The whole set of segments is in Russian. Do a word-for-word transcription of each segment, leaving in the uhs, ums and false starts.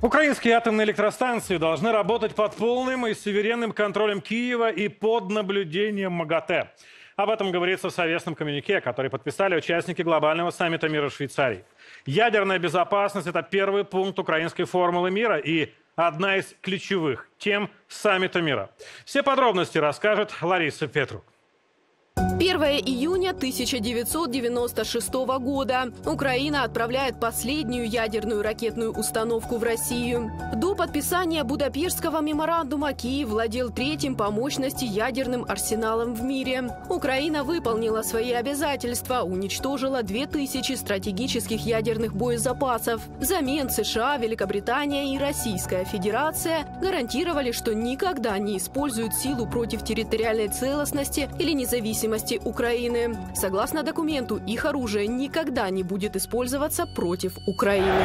Украинские атомные электростанции должны работать под полным и суверенным контролем Киева и под наблюдением МАГАТЭ. Об этом говорится в совместном коммюнике, который подписали участники глобального саммита мира в Швейцарии. Ядерная безопасность – это первый пункт украинской формулы мира и одна из ключевых тем саммита мира. Все подробности расскажет Лариса Петрук. первое июня тысяча девятьсот девяносто шестого года. Украина отправляет последнюю ядерную ракетную установку в Россию. До подписания Будапештского меморандума Киев владел третьим по мощности ядерным арсеналом в мире. Украина выполнила свои обязательства, уничтожила две тысячи стратегических ядерных боезапасов. Взамен США, Великобритания и Российская Федерация гарантировали, что никогда не используют силу против территориальной целостности или независимости Украины. Согласно документу, их оружие никогда не будет использоваться против Украины.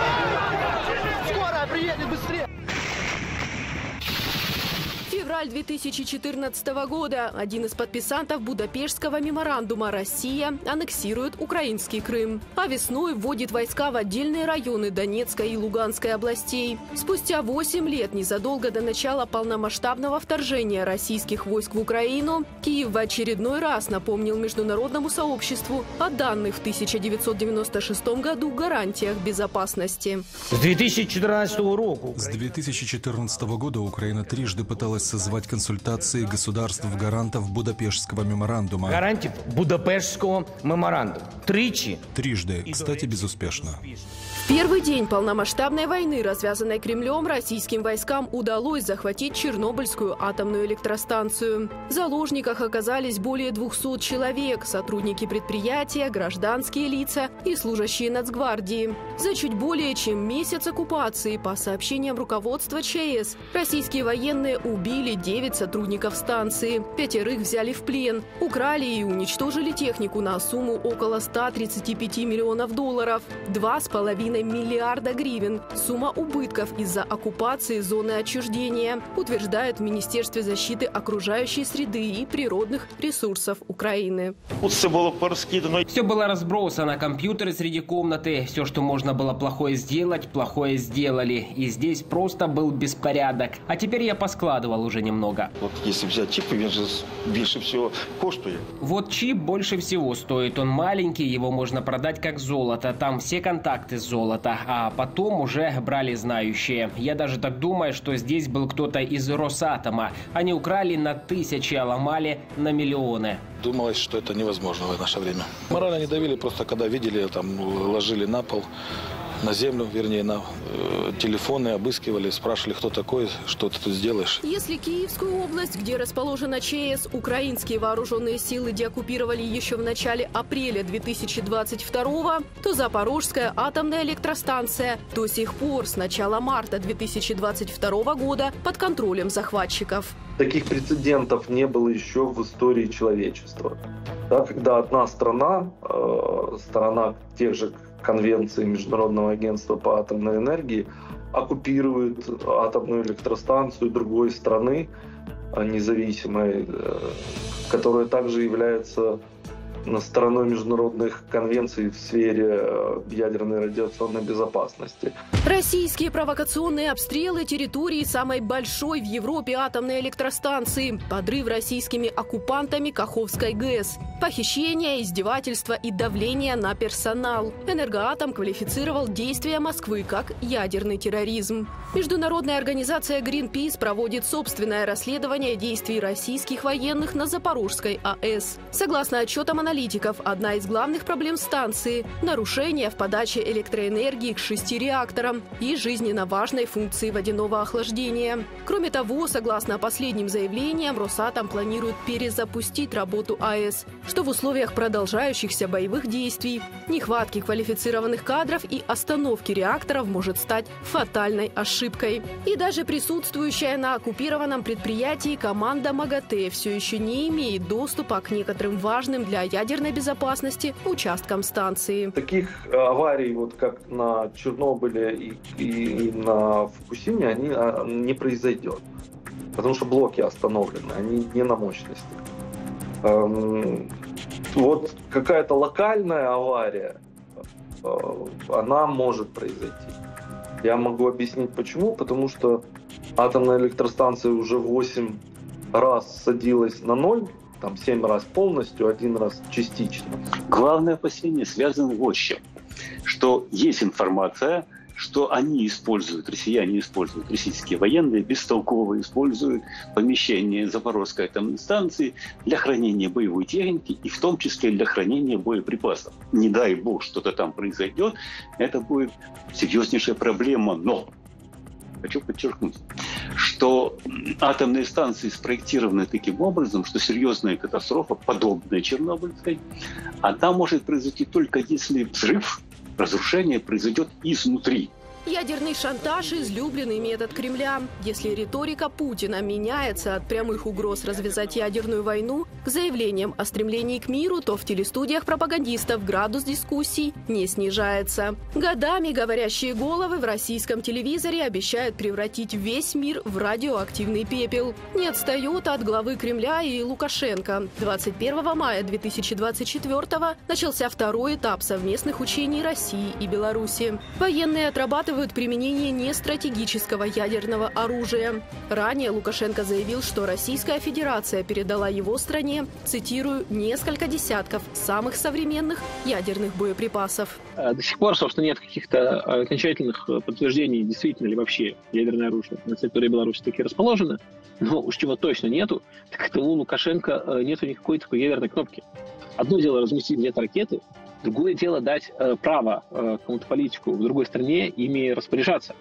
Скоро приедет, быстрее! Февраль две тысячи четырнадцатого года. Один из подписантов Будапештского меморандума, Россия, аннексирует украинский Крым. А весной вводит войска в отдельные районы Донецкой и Луганской областей. Спустя восемь лет, незадолго до начала полномасштабного вторжения российских войск в Украину, Киев в очередной раз напомнил международному сообществу о данных в тысяча девятьсот девяносто шестом году гарантиях безопасности. С две тысячи четырнадцатого року. С две тысячи четырнадцатого года Украина трижды пыталась созвать консультации государств-гарантов Будапештского меморандума. Гарантів Будапештского меморандума. Тричи. Трижды, кстати, безуспешно. В первый день полномасштабной войны, развязанной Кремлем, российским войскам удалось захватить Чернобыльскую атомную электростанцию. В заложниках оказались более двухсот человек, сотрудники предприятия, гражданские лица и служащие Нацгвардии. За чуть более чем месяц оккупации, по сообщениям руководства ЧАЭС, российские военные убили девять сотрудников станции, пятерых взяли в плен, украли и уничтожили технику на сумму около ста тридцати пяти миллионов долларов, два с половиной миллиарда гривен. Сумма убытков из-за оккупации зоны отчуждения, утверждают в Министерстве защиты окружающей среды и природных ресурсов Украины. Все было пораскидано. Все было разбросано, компьютеры среди комнаты, все, что можно было плохое сделать, плохое сделали. И здесь просто был беспорядок. А теперь я поскладывал уже немного. Вот если взять чип, он же больше всего коштует. Вот чип больше всего стоит. Он маленький, его можно продать как золото. Там все контакты с золота. А потом уже брали знающие. Я даже так думаю, что здесь был кто-то из Росатома. Они украли на тысячи, а ломали на миллионы. Думалось, что это невозможно в наше время. Морально не давили, просто когда видели, там ложили на пол, на землю, вернее, на э, телефоны, обыскивали, спрашивали, кто такой, что ты тут сделаешь. Если Киевскую область, где расположена ЧАЭС, украинские вооруженные силы деоккупировали еще в начале апреля две тысячи двадцать второго, то Запорожская атомная электростанция до сих пор с начала марта две тысячи двадцать второго года под контролем захватчиков. Таких прецедентов не было еще в истории человечества. Да, когда одна страна, э, сторона тех же конвенции Международного агентства по атомной энергии, оккупирует атомную электростанцию другой страны, независимой, которая также является стороной международных конвенций в сфере ядерной радиационной безопасности. Российские провокационные обстрелы территории самой большой в Европе атомной электростанции, подрыв российскими оккупантами Каховской ГЭС, похищение, издевательства и давление на персонал. Энергоатом квалифицировал действия Москвы как ядерный терроризм. Международная организация Greenpeace проводит собственное расследование действий российских военных на Запорожской АЭС. Согласно отчетам аналитиков, одна из главных проблем станции – нарушение в подаче электроэнергии к шести реакторам и жизненно важной функции водяного охлаждения. Кроме того, согласно последним заявлениям, Росатом планирует перезапустить работу АЭС, что в условиях продолжающихся боевых действий, нехватки квалифицированных кадров и остановки реакторов может стать фатальной ошибкой. И даже присутствующая на оккупированном предприятии команда МАГАТЭ все еще не имеет доступа к некоторым важным для ядерной безопасности участкам станции. Таких аварий, вот как на Чернобыле и, и на Фукусиме, они не произойдет, потому что блоки остановлены, они не на мощности. Вот какая-то локальная авария, она может произойти. Я могу объяснить почему. Потому что атомная электростанция уже восемь раз садилась на ноль, там семь раз полностью, один раз частично. Главное опасение связано вот с чем. Что есть информация, что они используют, россияне используют, российские военные бестолково используют помещение Запорожской атомной станции для хранения боевой техники и в том числе для хранения боеприпасов. Не дай бог что-то там произойдет, это будет серьезнейшая проблема. Но хочу подчеркнуть, что атомные станции спроектированы таким образом, что серьезная катастрофа, подобная Чернобыльской, она может произойти только если взрыв, разрушение произойдет изнутри. Ядерный шантаж – излюбленный метод Кремля. Если риторика Путина меняется от прямых угроз развязать ядерную войну к заявлениям о стремлении к миру, то в телестудиях пропагандистов градус дискуссий не снижается. Годами говорящие головы в российском телевизоре обещают превратить весь мир в радиоактивный пепел. Не отстает от главы Кремля и Лукашенко. двадцать первого мая две тысячи двадцать четвёртого начался второй этап совместных учений России и Беларуси. Военные отрабатывают применение нестратегического ядерного оружия. Ранее Лукашенко заявил, что Российская Федерация передала его стране, цитирую, несколько десятков самых современных ядерных боеприпасов. До сих пор, собственно, нет каких-то окончательных подтверждений, действительно ли вообще ядерное оружие на территории Беларуси таки расположено. Но уж чего точно нету, так это у Лукашенко нету никакой такой ядерной кнопки. Одно дело разместить где-то ракеты, другое дело дать э, право э, кому-то политику в другой стране ими распоряжаться.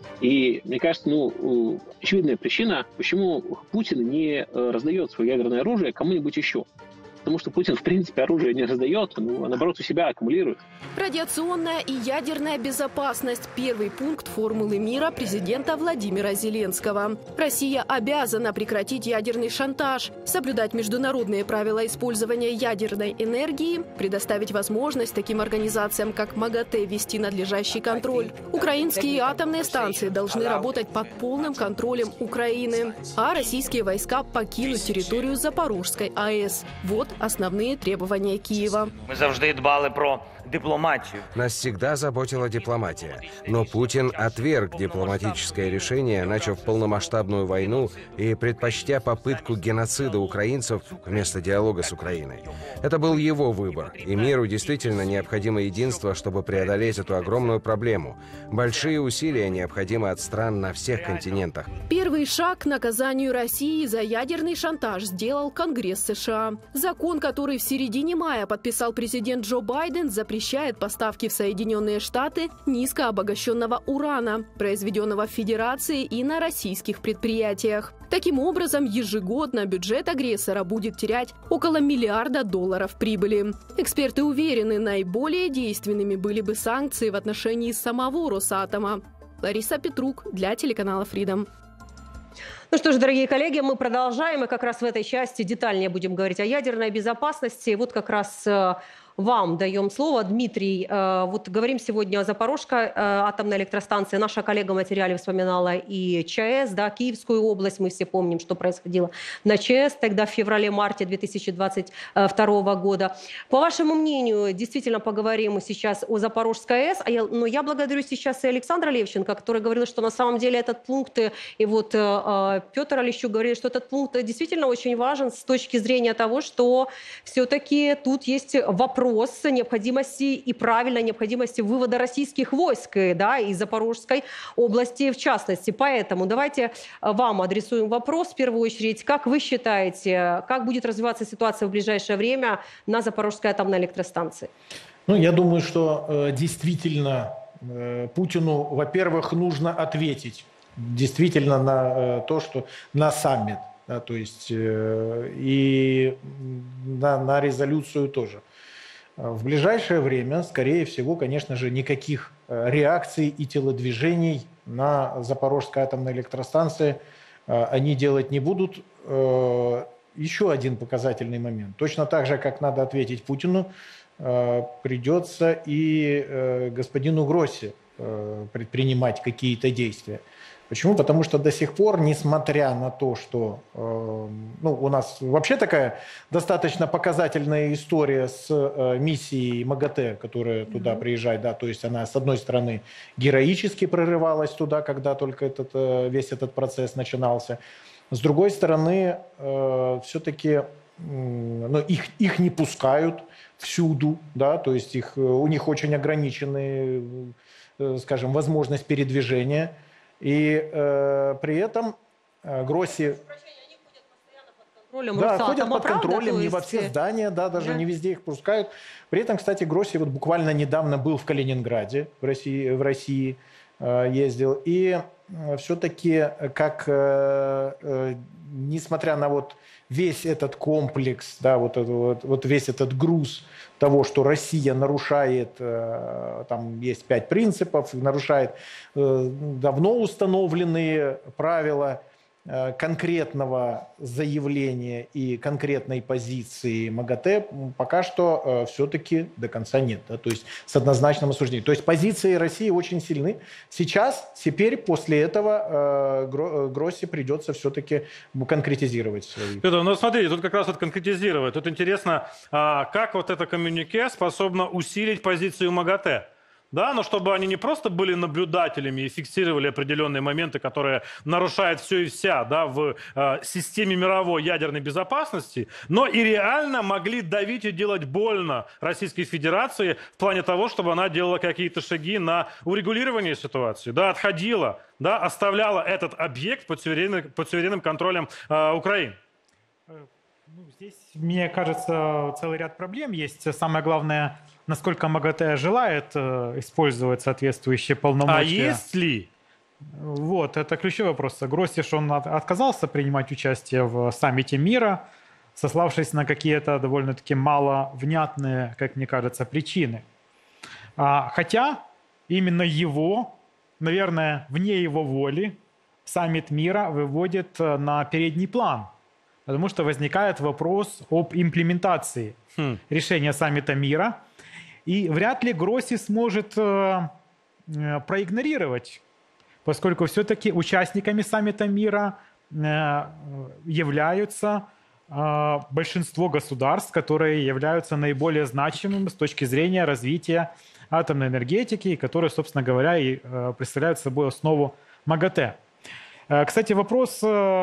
И мне кажется, ну, очевидная причина, почему Путин не э, раздает свое ядерное оружие кому-нибудь еще. Потому что Путин, в принципе, оружие не раздает, ну, а наоборот у себя аккумулирует. Радиационная и ядерная безопасность – первый пункт формулы мира президента Владимира Зеленского. Россия обязана прекратить ядерный шантаж, соблюдать международные правила использования ядерной энергии, предоставить возможность таким организациям, как МАГАТЭ, вести надлежащий контроль. Украинские атомные станции должны работать под полным контролем Украины, а российские войска покинуть территорию Запорожской АЭС. Вот основные требования Киева. Мы завжди дбали про дипломатию. Нас всегда заботила дипломатия. Но Путин отверг дипломатическое решение, начав полномасштабную войну и предпочтя попытку геноцида украинцев вместо диалога с Украиной. Это был его выбор, и миру действительно необходимо единство, чтобы преодолеть эту огромную проблему. Большие усилия необходимы от стран на всех континентах. Первый шаг к наказанию России за ядерный шантаж сделал Конгресс США. Закон, который в середине мая подписал президент Джо Байден, запрещает поставки в Соединенные Штаты низкообогащенного урана, произведенного в Федерации и на российских предприятиях. Таким образом, ежегодно бюджет агрессора будет терять около миллиарда долларов прибыли. Эксперты уверены, наиболее действенными были бы санкции в отношении самого Росатома. Лариса Петрук для телеканала Freedom. Ну что ж, дорогие коллеги, мы продолжаем. И как раз в этой части детальнее будем говорить о ядерной безопасности. Вот как раз вам даем слово. Дмитрий, вот говорим сегодня о Запорожской атомной электростанции. Наша коллега в материале вспоминала и ЧАЭС, да, Киевскую область. Мы все помним, что происходило на ЧАЭС тогда в феврале-марте две тысячи двадцать второго года. По вашему мнению, действительно поговорим сейчас о Запорожской АЭС. Но я благодарю сейчас и Александра Левченко, который говорил, что на самом деле этот пункт, и вот Петр Олещук говорит, что этот пункт действительно очень важен с точки зрения того, что все-таки тут есть вопрос необходимости и правильной необходимости вывода российских войск, да, из Запорожской области в частности. Поэтому давайте вам адресуем вопрос в первую очередь. Как вы считаете, как будет развиваться ситуация в ближайшее время на Запорожской атомной электростанции? Ну, я думаю, что э, действительно э, Путину, во-первых, нужно ответить действительно на э, то, что на саммит, да, то есть э, и на, на резолюцию тоже. В ближайшее время, скорее всего, конечно же, никаких реакций и телодвижений на Запорожской атомной электростанции они делать не будут. Еще один показательный момент. Точно так же, как надо ответить Путину, придется и господину Гросси предпринимать какие-то действия. Почему? Потому что до сих пор, несмотря на то, что э, ну, у нас вообще такая достаточно показательная история с э, миссией МАГАТЭ, которая mm-hmm. туда приезжает, да, то есть она, с одной стороны, героически прорывалась туда, когда только этот, э, весь этот процесс начинался. С другой стороны, э, все-таки э, ну, их, их не пускают всюду, да, то есть их, у них очень ограниченные, э, скажем, возможность передвижения. И э, при этом э, Гросси... Да, ходят под контролем, не во все здания, да, даже да. не везде их пускают. При этом, кстати, Гросси вот буквально недавно был в Калининграде, в России, в России э, ездил. И э, все-таки, как, э, э, несмотря на вот весь этот комплекс, да, вот, вот, вот весь этот груз того, что Россия нарушает, там есть пять принципов, нарушает давно установленные правила конкретного заявления и конкретной позиции МАГАТЭ, пока что все-таки до конца нет. Да, то есть с однозначным осуждением. То есть позиции России очень сильны. Сейчас, теперь, после этого Гросси придется все-таки конкретизировать свои... Петр, ну смотрите, тут как раз вот конкретизировать. Тут интересно, как вот это коммюнике способно усилить позицию МАГАТЭ. Да, но чтобы они не просто были наблюдателями и фиксировали определенные моменты, которые нарушают все и вся, да, в э, системе мировой ядерной безопасности, но и реально могли давить и делать больно Российской Федерации в плане того, чтобы она делала какие-то шаги на урегулирование ситуации, да, отходила, да, оставляла этот объект под суверенным, под суверенным контролем э, Украины. Ну, здесь, мне кажется, целый ряд проблем есть. Самое главное, насколько МАГАТЭ желает э, использовать соответствующие полномочия. А есть ли? Вот, это ключевой вопрос. Гроссиш, он от, отказался принимать участие в саммите мира, сославшись на какие-то довольно-таки маловнятные, как мне кажется, причины. А, хотя именно его, наверное, вне его воли, саммит мира выводит на передний план. Потому что возникает вопрос об имплементации хм. решения саммита мира. И вряд ли Гросси сможет э, э, проигнорировать, поскольку все-таки участниками саммита мира э, являются э, большинство государств, которые являются наиболее значимыми с точки зрения развития атомной энергетики, и которые, собственно говоря, и э, представляют собой основу МАГАТЭ. Кстати, вопрос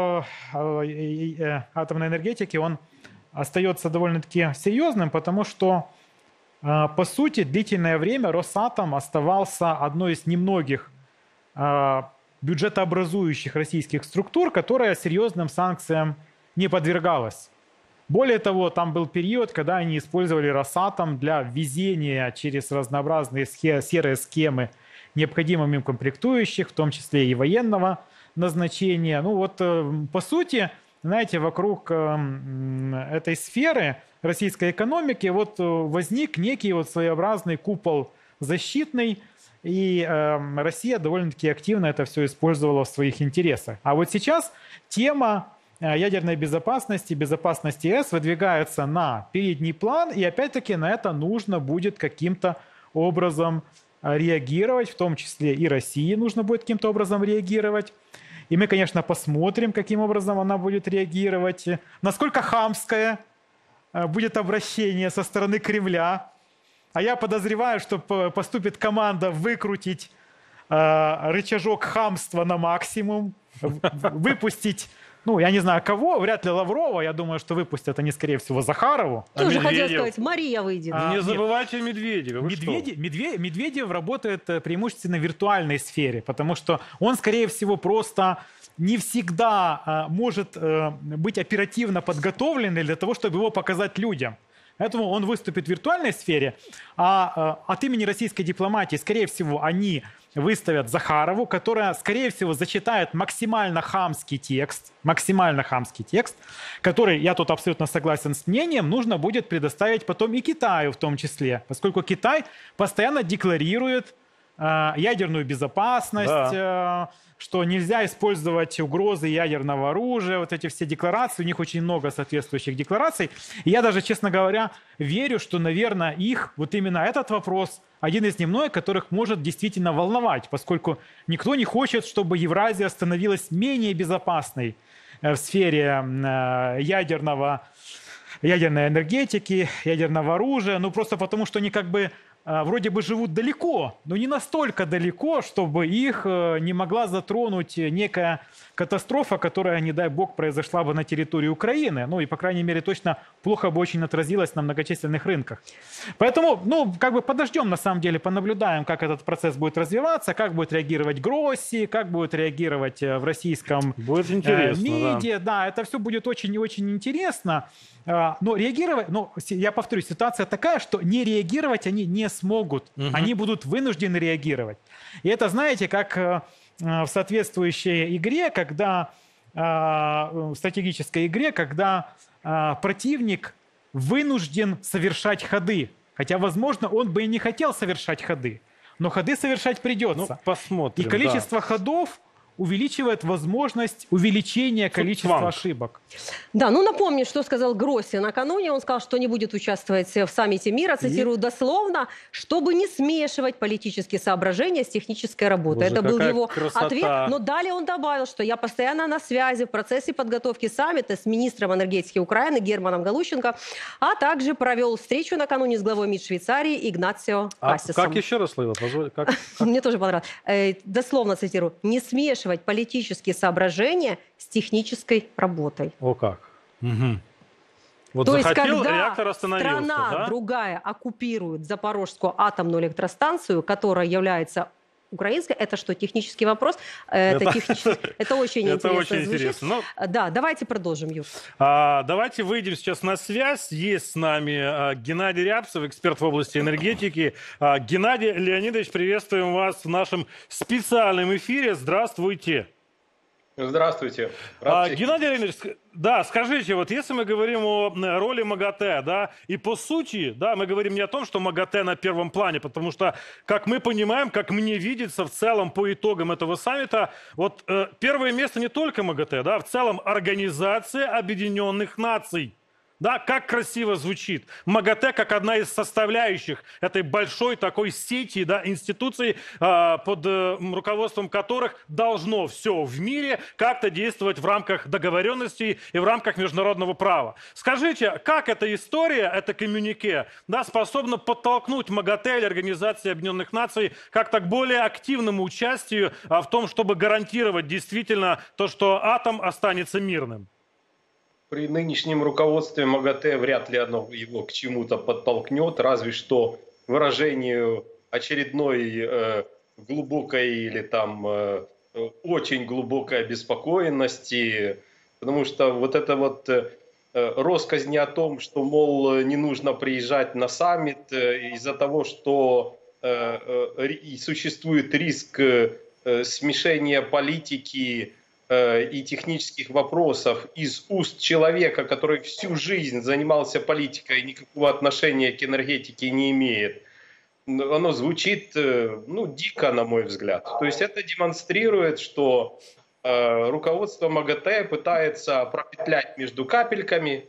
атомной энергетики, он остается довольно-таки серьезным, потому что, по сути, длительное время Росатом оставался одной из немногих бюджетообразующих российских структур, которая серьезным санкциям не подвергалась. Более того, там был период, когда они использовали Росатом для ввезения через разнообразные серые схемы необходимым им комплектующих, в том числе и военного назначения. Ну вот, по сути, знаете, вокруг этой сферы российской экономики вот возник некий вот своеобразный купол защитный, и Россия довольно-таки активно это все использовала в своих интересах. А вот сейчас тема ядерной безопасности, безопасности ЕС выдвигается на передний план, и опять-таки на это нужно будет каким-то образом реагировать, в том числе и России нужно будет каким-то образом реагировать. И мы, конечно, посмотрим, каким образом она будет реагировать, насколько хамское будет обращение со стороны Кремля. А я подозреваю, что поступит команда выкрутить э, рычажок хамства на максимум, выпустить, ну, я не знаю кого, вряд ли Лаврова, я думаю, что выпустят они, скорее всего, Захарову. Тоже а хотел сказать, Мария выйдет. А, не забывайте Медведева. Медведев, Медведев, Медведев работает преимущественно в виртуальной сфере, потому что он, скорее всего, просто не всегда а, может а, быть оперативно подготовлен для того, чтобы его показать людям. Поэтому он выступит в виртуальной сфере, а, а от имени российской дипломатии, скорее всего, они выставят Захарову, которая, скорее всего, зачитает максимально хамский текст, максимально хамский текст, который, я тут абсолютно согласен с мнением, нужно будет предоставить потом и Китаю в том числе, поскольку Китай постоянно декларирует э, ядерную безопасность, да. э, что нельзя использовать угрозы ядерного оружия, вот эти все декларации, у них очень много соответствующих деклараций. И я даже, честно говоря, верю, что, наверное, их, вот именно этот вопрос, один из немногих, которых может действительно волновать, поскольку никто не хочет, чтобы Евразия становилась менее безопасной в сфере э, ядерного, ядерной энергетики, ядерного оружия, ну просто потому, что они как бы вроде бы живут далеко, но не настолько далеко, чтобы их не могла затронуть некая катастрофа, которая, не дай бог, произошла бы на территории Украины. Ну и, по крайней мере, точно плохо бы очень отразилась на многочисленных рынках. Поэтому, ну, как бы подождем, на самом деле, понаблюдаем, как этот процесс будет развиваться, как будет реагировать Гросси, как будет реагировать в российском будет интересно, э, МИДе. Да. да, это все будет очень и очень интересно. Но реагировать, ну, я повторюсь, ситуация такая, что не реагировать они не смогут. Угу. Они будут вынуждены реагировать. И это, знаете, как в соответствующей игре, когда в стратегической игре, когда противник вынужден совершать ходы. Хотя, возможно, он бы и не хотел совершать ходы. Но ходы совершать придется. Ну, посмотрим. И количество да. ходов увеличивает возможность увеличения количества Цукцванг. ошибок. Да, ну напомню, что сказал Гросси накануне. Он сказал, что не будет участвовать в саммите мира, цитирую И? дословно, чтобы не смешивать политические соображения с технической работой. Боже, это был его красота. ответ. Но далее он добавил, что я постоянно на связи в процессе подготовки саммита с министром энергетики Украины Германом Галущенко, а также провел встречу накануне с главой МИД Швейцарии Игнацио а Кассисом. Как еще раз, Слава, позволь? Как, как? Мне тоже понравилось. Э, дословно цитирую. Не смешивать политические соображения с технической работой. О как. Угу. Вот То есть, захотел, когда реактор остановился, страна да? другая оккупирует Запорожскую атомную электростанцию, которая является украинской, это что, технический вопрос? Это, это, технический... это очень это интересно очень звучит. интересно. Но... Да, давайте продолжим, Юр. А, давайте выйдем сейчас на связь. Есть с нами а, Геннадий Рябцев, эксперт в области энергетики. А, Геннадий Леонидович, приветствуем вас в нашем специальном эфире. Здравствуйте. Здравствуйте. А, Геннадий Леонидович, да, скажите, вот если мы говорим о роли МАГАТЭ, да, и по сути, да, мы говорим не о том, что МАГАТЭ на первом плане, потому что, как мы понимаем, как мне видится в целом по итогам этого саммита, вот э, первое место не только МАГАТЭ, да, в целом Организация Объединенных Наций. Да, как красиво звучит. МАГАТЭ как одна из составляющих этой большой такой сети, да, институций, э, под э, руководством которых должно все в мире как-то действовать в рамках договоренностей и в рамках международного права. Скажите, как эта история, это коммюнике, да, способна подтолкнуть МАГАТЭ или Организацию Объединенных Наций как-то к более активному участию э, в том, чтобы гарантировать действительно то, что атом останется мирным? При нынешнем руководстве МАГАТЭ вряд ли оно его к чему-то подтолкнет, разве что выражению очередной э, глубокой или там э, очень глубокой обеспокоенности, потому что вот это вот э, россказни о том, что, мол, не нужно приезжать на саммит э, из-за того, что э, э, существует риск э, смешения политики и технических вопросов из уст человека, который всю жизнь занимался политикой и никакого отношения к энергетике не имеет, оно звучит, ну, дико, на мой взгляд. То есть это демонстрирует, что э, руководство МАГАТЭ пытается пропетлять между капельками,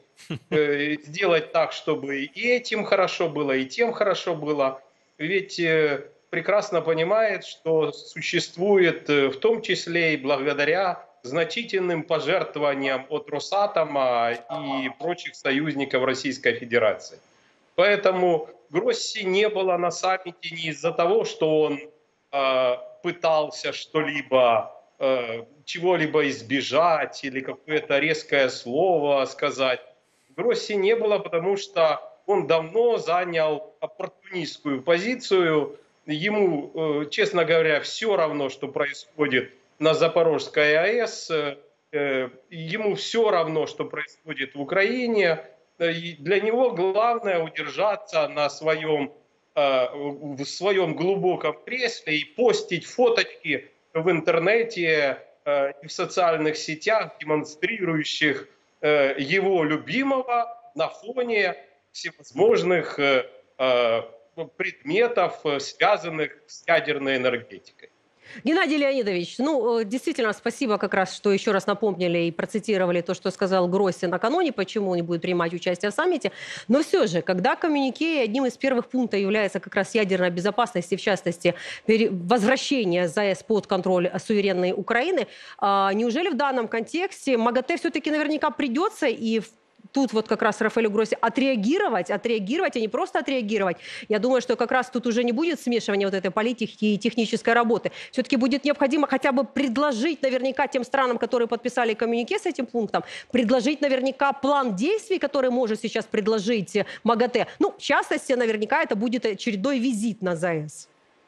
э, сделать так, чтобы и этим хорошо было, и тем хорошо было. Ведь э, прекрасно понимает, что существует в том числе и благодаря значительным пожертвованиям от Росатома и прочих союзников Российской Федерации. Поэтому Гросси не было на саммите не из-за того, что он э, пытался что-либо, э, чего-либо избежать или какое-то резкое слово сказать. Гросси не было, потому что он давно занял оппортунистскую позицию. Ему, э, честно говоря, все равно, что происходит на Запорожской АЭС, ему все равно, что происходит в Украине. Для него главное удержаться на своем, в своем глубоком кресле и постить фоточки в интернете и в социальных сетях, демонстрирующих его любимого на фоне всевозможных предметов, связанных с ядерной энергетикой. Геннадий Леонидович, ну, действительно, спасибо как раз, что еще раз напомнили и процитировали то, что сказал Гросси накануне, почему он не будет принимать участие в саммите. Но все же, когда коммюнике одним из первых пунктов является как раз ядерная безопасность и, в частности, возвращение ЗАЭС под контроль суверенной Украины, неужели в данном контексте МАГАТЭ все-таки наверняка придется и в тут вот как раз Рафаэлю Гросси отреагировать, отреагировать, а не просто отреагировать. Я думаю, что как раз тут уже не будет смешивания вот этой политики и технической работы. Все-таки будет необходимо хотя бы предложить наверняка тем странам, которые подписали коммюнике с этим пунктом, предложить наверняка план действий, который может сейчас предложить МАГАТЭ. Ну, в частности, наверняка это будет очередной визит на ЗАЭС.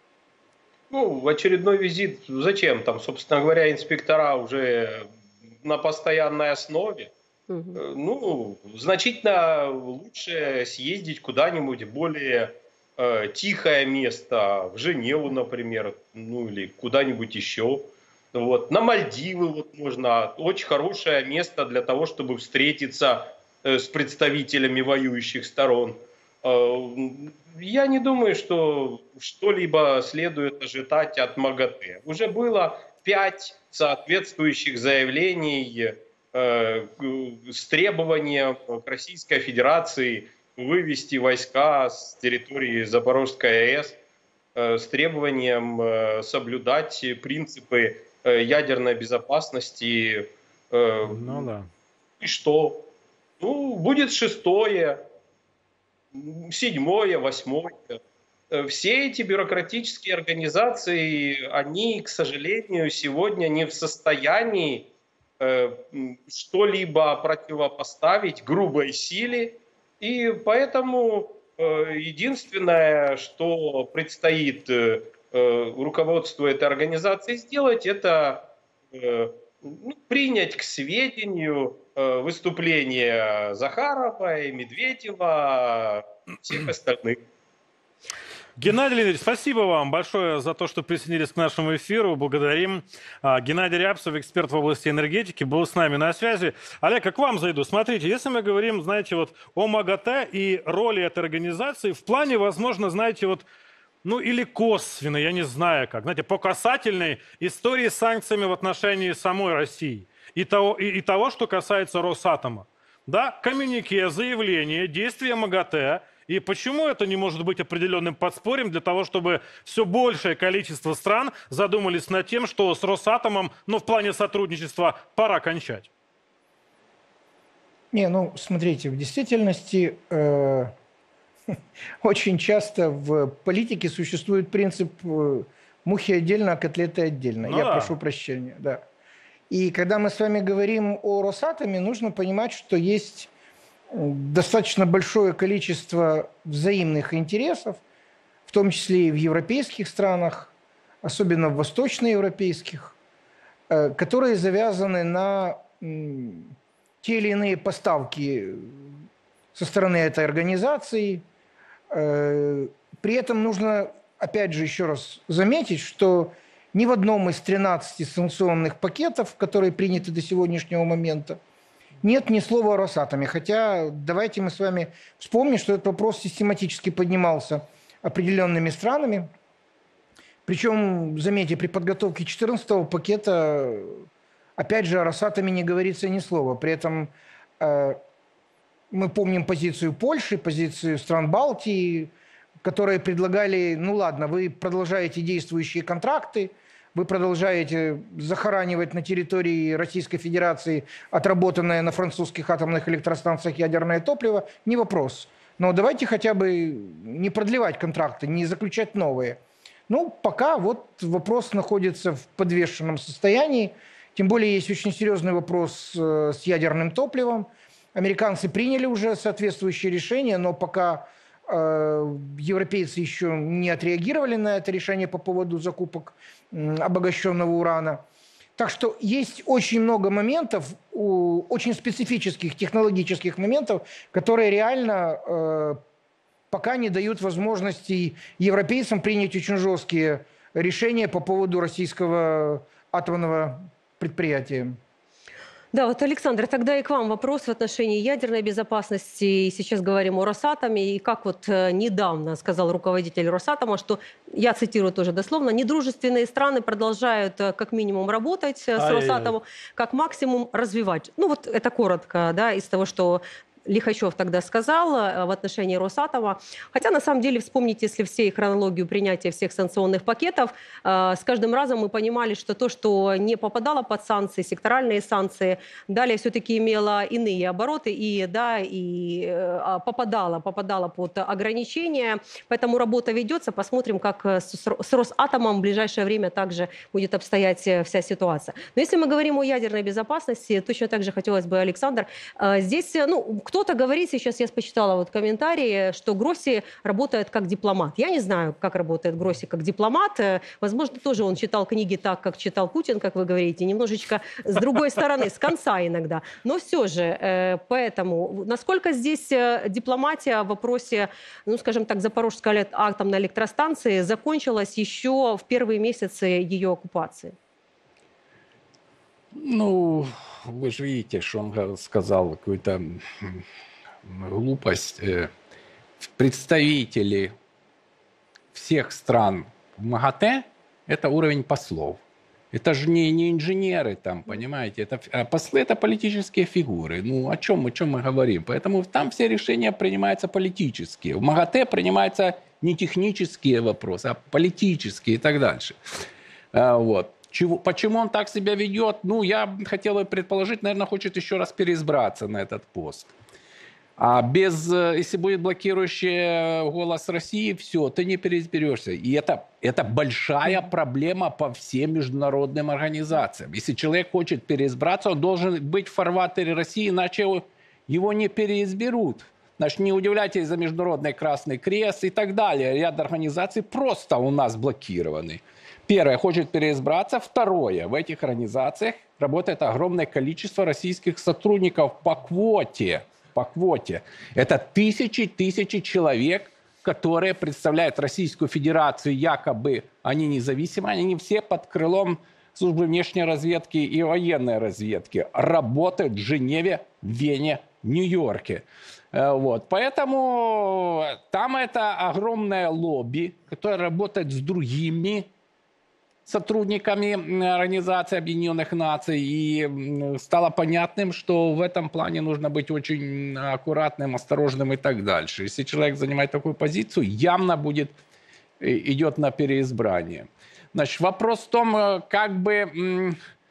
Ну, очередной визит. Зачем? Там, собственно говоря, инспектора уже на постоянной основе. Ну, значительно лучше съездить куда-нибудь более э, тихое место, в Женеву, например, ну или куда-нибудь еще. Вот. На Мальдивы вот можно. Очень хорошее место для того, чтобы встретиться э, с представителями воюющих сторон. Э, я не думаю, что что-либо следует ожидать от МАГАТЭ. Уже было пять соответствующих заявлений с требованием к Российской Федерации вывести войска с территории Запорожской АЭС, с требованием соблюдать принципы ядерной безопасности. Ну да. И что? Ну, будет шестое, седьмое, восьмое. Все эти бюрократические организации, они, к сожалению, сегодня не в состоянии что-либо противопоставить грубой силе. И поэтому единственное, что предстоит руководству этой организации сделать, это принять к сведению выступления Захарова и Медведева, всех остальных. Геннадий Леонидович, спасибо вам большое за то, что присоединились к нашему эфиру. Благодарим. Геннадий Рябцев, эксперт в области энергетики, был с нами на связи. Олег, а к вам зайду. Смотрите, если мы говорим, знаете, вот о МАГАТЭ и роли этой организации в плане, возможно, знаете, вот, ну или косвенно, я не знаю как, знаете, по касательной истории с санкциями в отношении самой России и того, и, и того что касается Росатома. Да, коммюнике, заявление, действия МАГАТЭ. И почему это не может быть определенным подспорьем для того, чтобы все большее количество стран задумались над тем, что с Росатомом, ну, в плане сотрудничества, пора кончать? Не, ну, смотрите, в действительности э, очень часто в политике существует принцип э, мухи отдельно, а котлеты отдельно. Ну, Я да. прошу прощения, да. И когда мы с вами говорим о Росатоме, нужно понимать, что есть достаточно большое количество взаимных интересов, в том числе и в европейских странах, особенно в восточноевропейских, которые завязаны на те или иные поставки со стороны этой организации. При этом нужно, опять же, еще раз заметить, что ни в одном из тринадцати санкционных пакетов, которые приняты до сегодняшнего момента, нет ни слова о Росатоме. Хотя давайте мы с вами вспомним, что этот вопрос систематически поднимался определенными странами. Причем, заметьте, при подготовке четырнадцатого пакета, опять же, о Росатоме не говорится ни слова. При этом э, мы помним позицию Польши, позицию стран Балтии, которые предлагали, ну ладно, вы продолжаете действующие контракты, вы продолжаете захоранивать на территории Российской Федерации отработанное на французских атомных электростанциях ядерное топливо, не вопрос. Но давайте хотя бы не продлевать контракты, не заключать новые. Ну, пока вот вопрос находится в подвешенном состоянии. Тем более есть очень серьезный вопрос с ядерным топливом. Американцы приняли уже соответствующее решение, но пока э, европейцы еще не отреагировали на это решение по поводу закупок обогащенного урана. Так что есть очень много моментов, очень специфических технологических моментов, которые реально э, пока не дают возможности европейцам принять очень жесткие решения по поводу российского атомного предприятия. Да, вот, Александр, тогда и к вам вопрос в отношении ядерной безопасности. И сейчас говорим о Росатоме. И как вот недавно сказал руководитель Росатома, что, я цитирую тоже дословно, недружественные страны продолжают как минимум работать с Ай-яй-яй. Росатомом, как максимум развивать. Ну вот это коротко, да, из того, что Лихачев тогда сказал в отношении Росатома. Хотя, на самом деле, вспомните, если все хронологию принятия всех санкционных пакетов, с каждым разом мы понимали, что то, что не попадало под санкции, секторальные санкции, далее все-таки имело иные обороты и, да, и попадало, попадало под ограничения. Поэтому работа ведется. Посмотрим, как с Росатомом в ближайшее время также будет обстоять вся ситуация. Но если мы говорим о ядерной безопасности, точно так же хотелось бы, Александр, здесь, ну, кто-то говорит, сейчас я почитала вот комментарии, что Гросси работает как дипломат. Я не знаю, как работает Гросси как дипломат. Возможно, тоже он читал книги так, как читал Путин, как вы говорите, немножечко с другой стороны, с конца иногда. Но все же, поэтому, насколько здесь дипломатия в вопросе, ну, скажем так, Запорожской атомной электростанции закончилась еще в первые месяцы ее оккупации? Ну, вы же видите, что он сказал какую-то глупость. Представители всех стран в МАГАТЭ – это уровень послов. Это же не, не инженеры там, понимаете? Это, а послы – это политические фигуры. Ну, о чем, о чем мы говорим? Поэтому там все решения принимаются политические. В МАГАТЭ принимаются не технические вопросы, а политические и так дальше. Вот. Чего, почему он так себя ведет? Ну, я хотел бы предположить, наверное, хочет еще раз переизбраться на этот пост. А без, если будет блокирующий голос России, все, ты не переизберешься. И это, это большая проблема по всем международным организациям. Если человек хочет переизбраться, он должен быть в фарватере России, иначе его не переизберут. Значит, не удивляйтесь за Международный Красный Крест и так далее. Ряд организаций просто у нас блокированы. Первое, хочет переизбраться. Второе, в этих организациях работает огромное количество российских сотрудников по квоте. По квоте. Это тысячи, тысячи человек, которые представляют Российскую Федерацию, якобы они независимые, они не все под крылом службы внешней разведки и военной разведки. Работают в Женеве, Вене, Нью-Йорке. Вот. Поэтому там это огромное лобби, которое работает с другими сотрудниками Организации Объединенных Наций, и стало понятным, что в этом плане нужно быть очень аккуратным, осторожным и так дальше. Если человек занимает такую позицию, явно будет, идет на переизбрание. Значит, вопрос в том, как бы,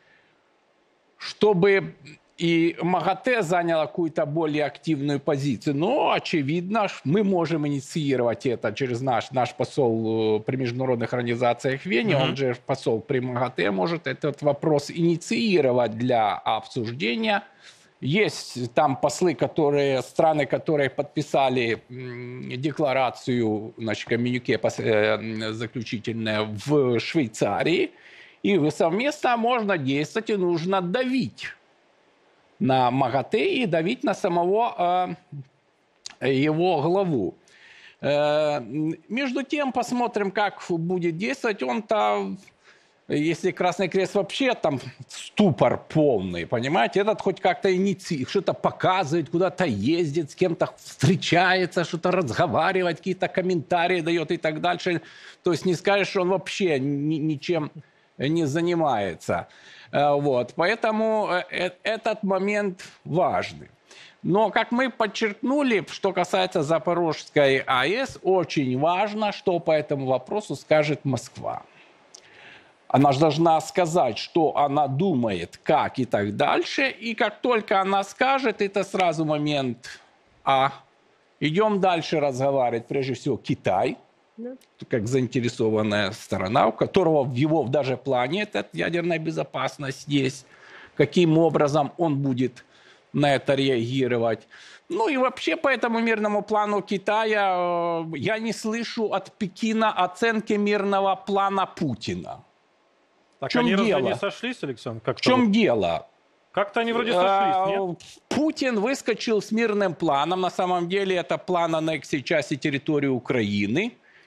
чтобы и МАГАТЭ заняла какую-то более активную позицию. Но, очевидно, мы можем инициировать это через наш, наш посол при международных организациях в Вене. Mm-hmm. Он же посол при МАГАТЭ может этот вопрос инициировать для обсуждения. Есть там послы, которые, страны, которые подписали декларацию, значит, коммюнике заключительное в Швейцарии. И совместно можно действовать, и нужно давить на МАГАТЭ и давить на самого э, его главу. Э, между тем, посмотрим, как будет действовать. Он-то, если Красный Крест вообще там ступор полный, понимаете, этот хоть как-то инициирует, что-то показывает, куда-то ездит, с кем-то встречается, что-то разговаривает, какие-то комментарии дает и так дальше. То есть не скажешь, что он вообще ни, ничем не занимается. Вот. Поэтому этот момент важный. Но, как мы подчеркнули, что касается Запорожской АЭС, очень важно, что по этому вопросу скажет Москва. Она же должна сказать, что она думает, как и так дальше. И как только она скажет, это сразу момент А. Идем дальше разговаривать, прежде всего, Китай. Да. Как заинтересованная сторона, у которого в его даже плане эта ядерная безопасность есть, каким образом он будет на это реагировать. Ну и вообще по этому мирному плану Китая э, я не слышу от Пекина оценки мирного плана Путина. Так в чем они дело? разве не сошлись, Александр? Как в чем вот... дело? Как-то они вроде сошлись, нет? Путин выскочил с мирным планом. На самом деле это план аннексии части территории Украины.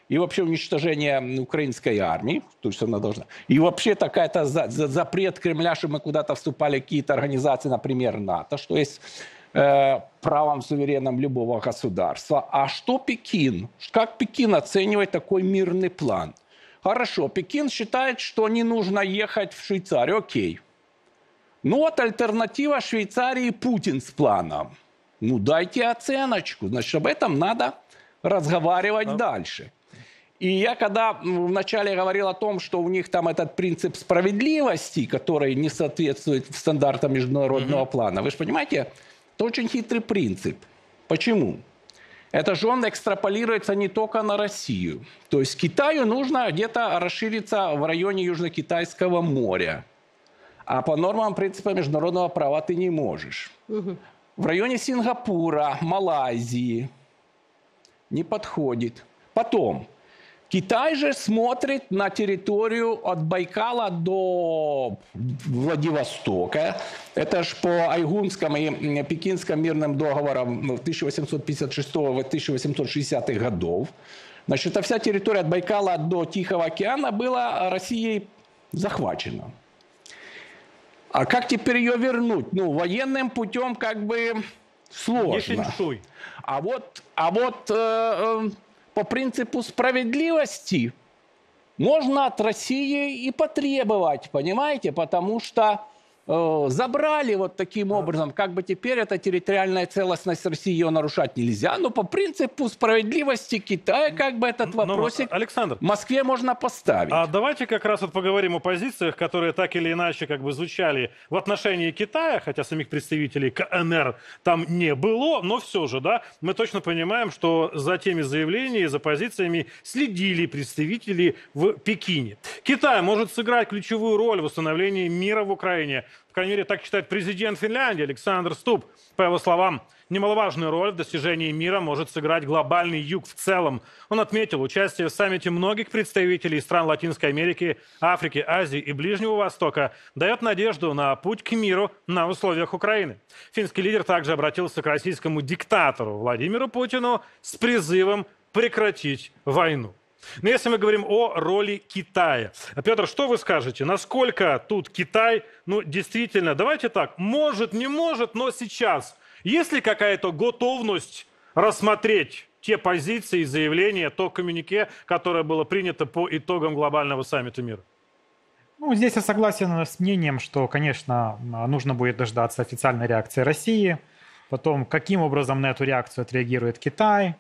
и вообще уничтожение украинской армии, то есть она должна, и вообще такая-то за, за, запрет Кремля, что мы куда-то вступали в какие-то организации, например, НАТО, что есть э, правом суверенным любого государства. А что Пекин? Как Пекин оценивает такой мирный план? Хорошо, Пекин считает, что не нужно ехать в Швейцарию, окей. Ну вот альтернатива Швейцарии Путин с планом. Ну дайте оценочку, значит об этом надо разговаривать да. дальше. И я когда вначале говорил о том, что у них там этот принцип справедливости, который не соответствует стандартам международного mm-hmm. плана, вы же понимаете, это очень хитрый принцип. Почему? Это же он экстраполируется не только на Россию. То есть Китаю нужно где-то расшириться в районе Южно-Китайского моря. А по нормам принципа международного права ты не можешь. Угу. В районе Сингапура, Малайзии не подходит. Потом, Китай же смотрит на территорию от Байкала до Владивостока. Это же по Айгунскому и Пекинским мирным договорам тысяча восемьсот пятьдесят шестого — тысяча восемьсот шестидесятых годов. Значит, эта вся территория от Байкала до Тихого океана была Россией захвачена. А как теперь ее вернуть? Ну, военным путем как бы сложно. А вот, а вот э, э, по принципу справедливости можно от России и потребовать, понимаете? Потому что э, забрали вот таким образом, как бы теперь эта территориальная целостность России, ее нарушать нельзя. Но по принципу справедливости Китая как бы этот вопросик Александр, Москве можно поставить. А давайте как раз вот поговорим о позициях, которые так или иначе как бы звучали в отношении Китая, хотя самих представителей КНР там не было, но все же, да, мы точно понимаем, что за теми заявлениями, за позициями следили представители в Пекине. Китай может сыграть ключевую роль в установлении мира в Украине. По крайней мере, так считает президент Финляндии Александр Стуб. По его словам, немаловажную роль в достижении мира может сыграть глобальный юг в целом. Он отметил участие в саммите многих представителей стран Латинской Америки, Африки, Азии и Ближнего Востока дает надежду на путь к миру на условиях Украины. Финский лидер также обратился к российскому диктатору Владимиру Путину с призывом прекратить войну. Но если мы говорим о роли Китая, Петр, что вы скажете? Насколько тут Китай, ну, действительно, давайте так, может, не может, но сейчас есть ли какая-то готовность рассмотреть те позиции и заявления, то коммюнике, которое было принято по итогам глобального саммита мира? Ну, здесь я согласен с мнением, что, конечно, нужно будет дождаться официальной реакции России, потом, каким образом на эту реакцию отреагирует Китай.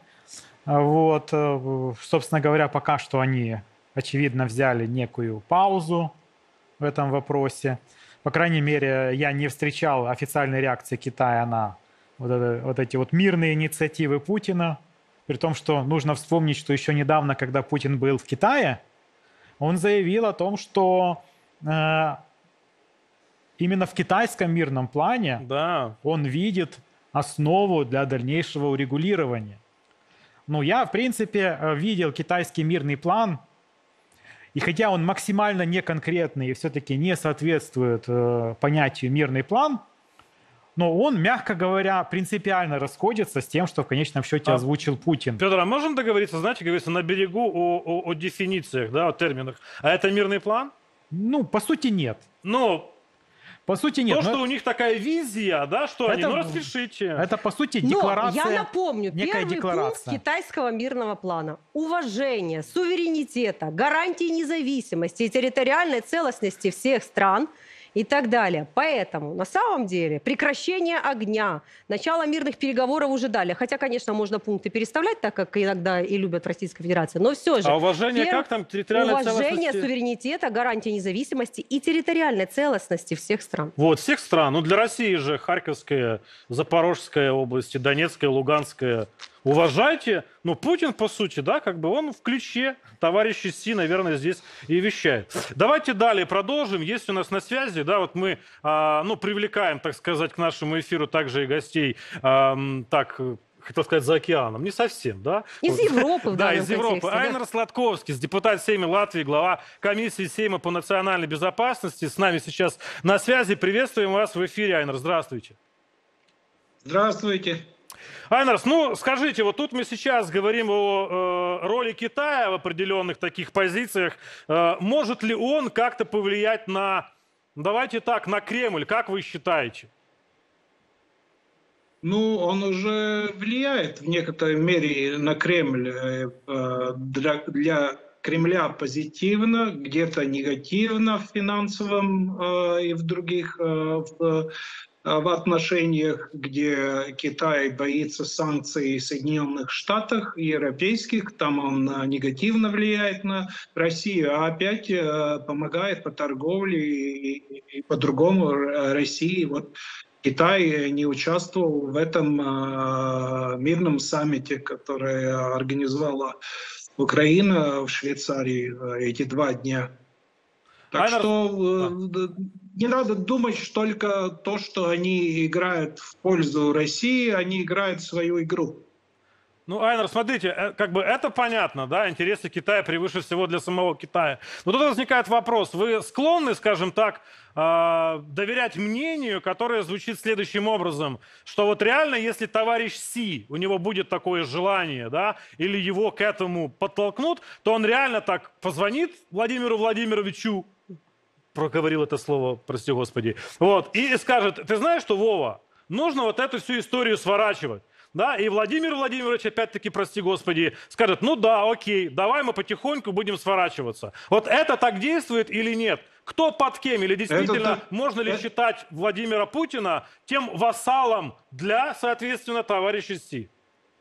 Вот, собственно говоря, пока что они, очевидно, взяли некую паузу в этом вопросе. По крайней мере, я не встречал официальной реакции Китая на вот, это, вот эти вот мирные инициативы Путина. При том, что нужно вспомнить, что еще недавно, когда Путин был в Китае, он заявил о том, что э, именно в китайском мирном плане да. он видит основу для дальнейшего урегулирования. Ну, я, в принципе, видел китайский мирный план, и хотя он максимально неконкретный и все-таки не соответствует э, понятию «мирный план», но он, мягко говоря, принципиально расходится с тем, что в конечном счете озвучил Путин. Петр, а можем договориться, знаете, говорится, на берегу о, о, о дефинициях, да, о терминах. А это мирный план? Ну, по сути, нет. Ну... По сути, нет. То, что это... у них такая визия, да, что это... они, ну, разрешите. Это, по сути, декларация. Но я напомню, некая первый декларация. пункт китайского мирного плана. Уважение суверенитета, гарантии независимости и территориальной целостности всех стран и так далее. Поэтому, на самом деле, прекращение огня, начало мирных переговоров уже дали. Хотя, конечно, можно пункты переставлять, так как иногда и любят в Российской Федерации. Но все же. А уважение перв... как там? Территориальной уважение целостности? суверенитета, гарантии независимости и территориальной целостности всех стран. Вот, всех стран. Ну, для России же Харьковская, Запорожская области, Донецкая, Луганская. Уважайте. Ну, Путин, по сути, да, как бы он в ключе. Товарищи Си, наверное, здесь и вещает. Давайте далее продолжим. Есть у нас на связи, да, вот мы, а, ну, привлекаем, так сказать, к нашему эфиру также и гостей, а, так, хотел сказать, за океаном. Не совсем, да? Из вот. Европы, в Да, из Европы. Да? Айнер Сладковский, депутат Сейма Латвии, глава комиссии Сейма по национальной безопасности. С нами сейчас на связи. Приветствуем вас в эфире, Айнер. Здравствуйте. Здравствуйте. Айнарс, ну скажите, вот тут мы сейчас говорим о э, роли Китая в определенных таких позициях. Э, может ли он как-то повлиять на, давайте так, на Кремль, как вы считаете? Ну, он уже влияет в некоторой мере на Кремль. Э, для, для Кремля позитивно, где-то негативно в финансовом э, и в других э, в, в отношениях, где Китай боится санкций Соединенных Штатов и европейских, там он негативно влияет на Россию, а опять помогает по торговле и, и по-другому России. Вот Китай не участвовал в этом мирном саммите, который организовала Украина в Швейцарии эти два дня. Так Айнарс... что э, не надо думать только то, что они играют в пользу России, они играют свою игру. Ну, Айнар, смотрите, как бы это понятно, да, интересы Китая превыше всего для самого Китая. Но тут возникает вопрос, вы склонны, скажем так, доверять мнению, которое звучит следующим образом, что вот реально, если товарищ Си, у него будет такое желание, да, или его к этому подтолкнут, то он реально так позвонит Владимиру Владимировичу, проговорил это слово, прости господи, вот, и скажет, ты знаешь что, Вова, нужно вот эту всю историю сворачивать. Да, и Владимир Владимирович, опять-таки, прости господи, скажет, ну да, окей, давай мы потихоньку будем сворачиваться. Вот это так действует или нет? Кто под кем? Или действительно, это, можно ли это... считать Владимира Путина тем вассалом для, соответственно, товарища Си?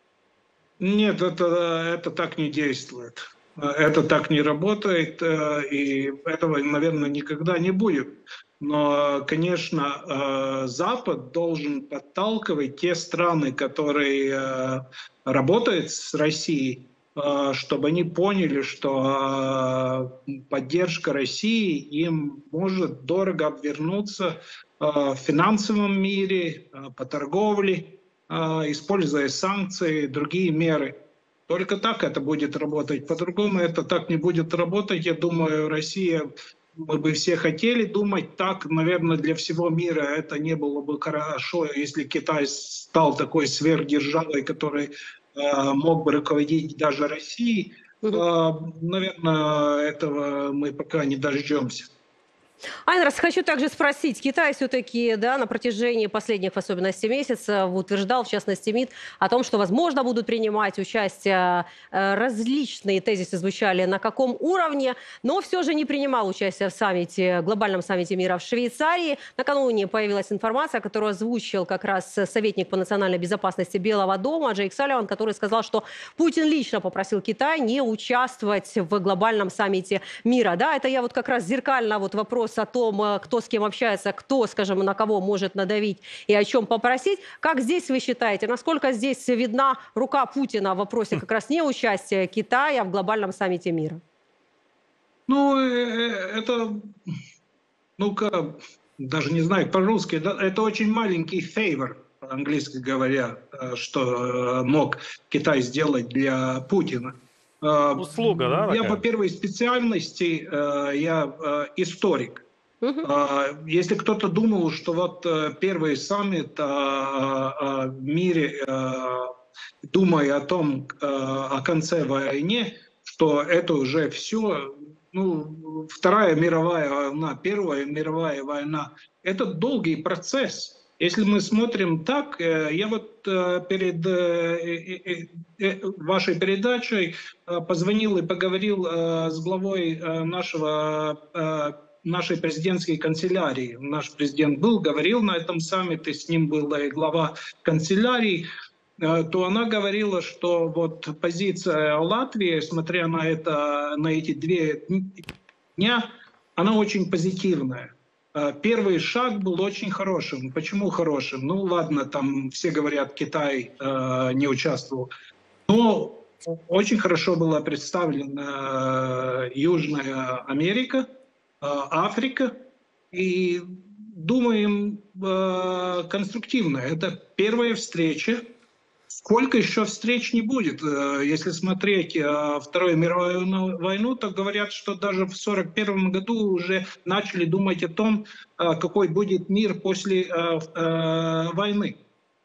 Нет, это, это так не действует. Это так не работает, и этого, наверное, никогда не будет. Но, конечно, Запад должен подталкивать те страны, которые работают с Россией, чтобы они поняли, что поддержка России им может дорого обернуться в финансовом мире, по торговле, используя санкции и другие меры. Только так это будет работать. По-другому это так не будет работать. Я думаю, Россия... Мы бы все хотели думать так, наверное, для всего мира это не было бы хорошо, если Китай стал такой сверхдержавой, который э, мог бы руководить даже Россией. Э, наверное, этого мы пока не дождемся. Айнарс, хочу также спросить. Китай все-таки, да, на протяжении последних, в особенности, месяцев утверждал, в частности, МИД, о том, что, возможно, будут принимать участие, различные тезисы звучали, на каком уровне, но все же не принимал участие в саммите, глобальном саммите мира в Швейцарии. Накануне появилась информация, которую озвучил как раз советник по национальной безопасности Белого дома Джейк Салливан, который сказал, что Путин лично попросил Китай не участвовать в глобальном саммите мира. Да, это я вот как раз зеркально вот вопрос о том, кто с кем общается, кто, скажем, на кого может надавить и о чем попросить. Как здесь вы считаете, насколько здесь видна рука Путина в вопросе как раз неучастия Китая в глобальном саммите мира? Ну, это, ну-ка, даже не знаю, по-русски, это очень маленький favor, по-английски говоря, что мог Китай сделать для Путина. Услуга, да? Я по первой специальности, я историк. Uh-huh. Если кто-то думал, что вот первый саммит в мире, думая о том, о конце войны, что это уже все, ну, Вторая мировая война, Первая мировая война, это долгий процесс. Если мы смотрим так, я вот перед вашей передачей позвонил и поговорил с главой нашего, нашей президентской канцелярии. Наш президент был, говорил на этом саммите, с ним была и глава канцелярии, то она говорила, что вот позиция Латвии, смотря на, это, на эти две дня, она очень позитивная. Первый шаг был очень хорошим. Почему хорошим? Ну ладно, там все говорят, Китай э, не участвовал. Но очень хорошо была представлена Южная Америка, э, Африка. И думаем э, конструктивно. Это первая встреча. Сколько еще встреч не будет? Если смотреть Вторую мировую войну, то говорят, что даже в сорок первом году уже начали думать о том, какой будет мир после войны.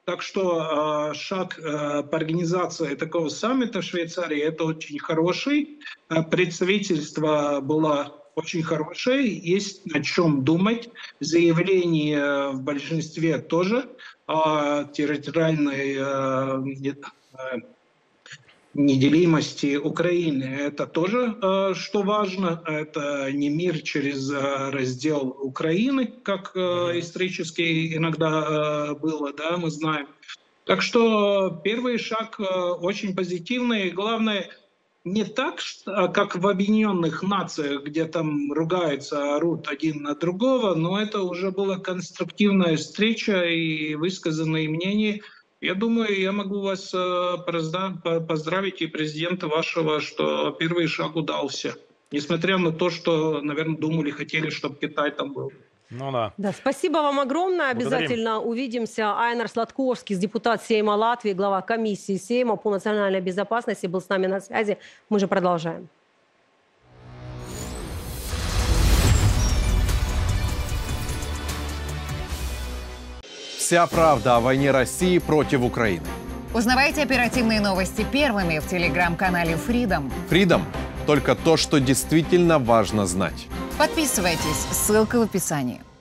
Так что э, шаг э, по организации такого саммита в Швейцарии – это очень хороший. Э, представительство было очень хорошее, есть о чем думать. Заявление в большинстве тоже о территориальной э, э, неделимости Украины. Это тоже, э, что важно, это не мир через э, раздел Украины, как э, исторически иногда э, было, да, мы знаем. Так что первый шаг э, очень позитивный. Главное, не так, как в Объединенных Нациях, где там ругаются, орут один на другого, но это уже была конструктивная встреча и высказанные мнения. Я думаю, я могу вас поздравить и президента вашего, что первый шаг удался. Несмотря на то, что, наверное, думали, хотели, чтобы Китай там был. Ну да. Да, спасибо вам огромное. Благодарим. Обязательно увидимся. Айнар Сладковский, депутат Сейма Латвии, глава комиссии Сейма по национальной безопасности, был с нами на связи. Мы же продолжаем. Вся правда о войне России против Украины. Узнавайте оперативные новости первыми в телеграм-канале Freedom. Freedom – только то, что действительно важно знать. Подписывайтесь, ссылка в описании.